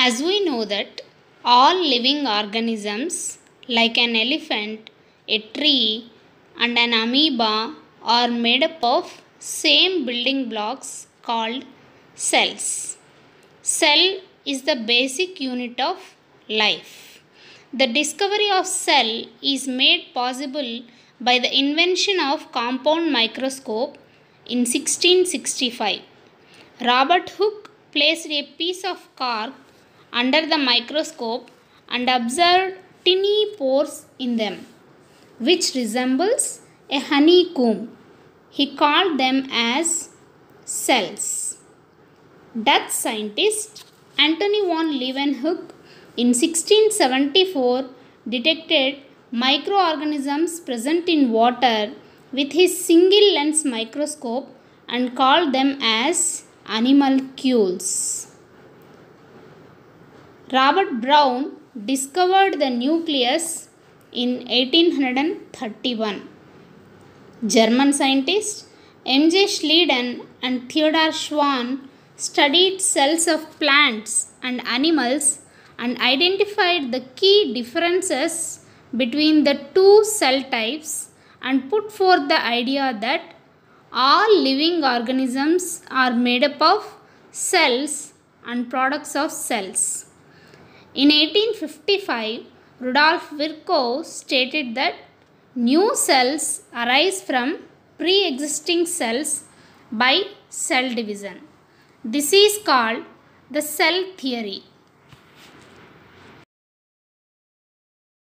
As we know that all living organisms like an elephant, a tree and an amoeba are made up of same building blocks called cells. Cell is the basic unit of life. The discovery of cell is made possible by the invention of compound microscope in 1665. Robert Hooke placed a piece of cork under the microscope and observed tiny pores in them, which resembles a honeycomb. He called them as cells. Dutch scientist Antony van Leeuwenhoek in 1674 detected microorganisms present in water with his single lens microscope and called them as animalcules. Robert Brown discovered the nucleus in 1831. German scientists M.J. Schleiden and Theodor Schwann studied cells of plants and animals and identified the key differences between the two cell types and put forth the idea that all living organisms are made up of cells and products of cells. In 1855, Rudolf Virchow stated that new cells arise from pre-existing cells by cell division. This is called the cell theory.